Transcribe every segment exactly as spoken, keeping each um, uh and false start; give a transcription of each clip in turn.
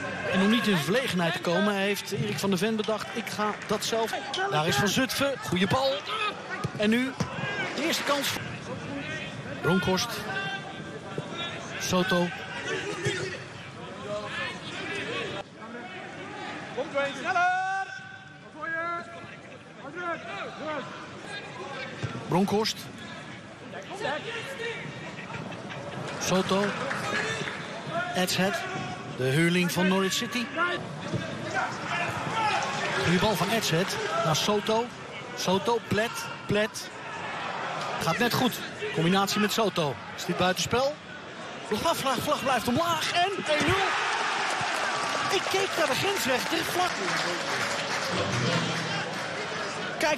En om niet in verlegenheid te komen heeft Erik van der Ven bedacht, ik ga dat zelf. Daar is Van Zutphen, goede bal. En nu de eerste kans. Bronkhorst. Soto. Komt weer sneller! Bronkhorst. Soto. Edshead. De huurling van Norwich City. Goeie bal van Edshead naar Soto. Soto, Plet, Plet. Gaat net goed. Combinatie met Soto. Is dit buitenspel? Vlag, vlag, vlag blijft omlaag. En één nul. Ik keek naar de grensrechter. Vlak. Kijk.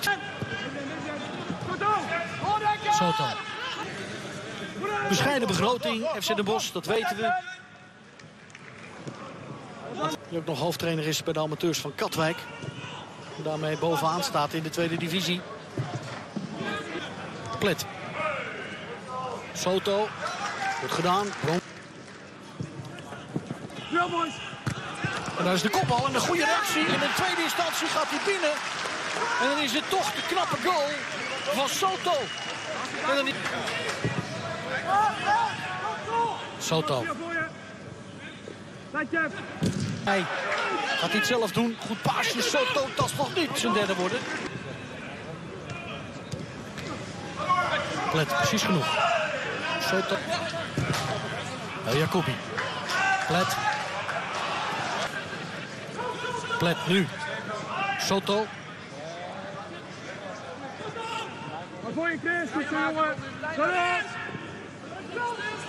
Soto. Bescheiden begroting. F C Den Bosch, dat weten we. Die ook nog hoofdtrainer is bij de amateurs van Katwijk. En daarmee bovenaan staat in de tweede divisie. Plet. Soto. Goed gedaan. Bron. En daar is de kopbal en een goede reactie. In de tweede instantie gaat hij binnen. En dan is het toch de knappe goal van Soto. En dan... Soto. Hij gaat hij het zelf doen. Goed paasje. Soto, dat mag niet zijn derde worden. Plet, precies genoeg. Soto. El Jacobi. Plet. Plet nu. Soto. Wat voor je Chris, goed zo jongen.